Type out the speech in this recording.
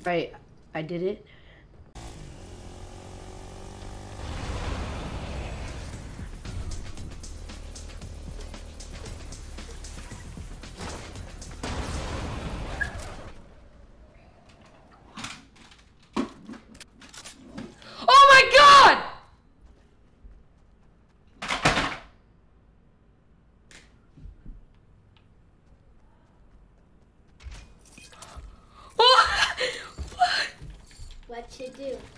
Right, I did it. Oh my God! What you do?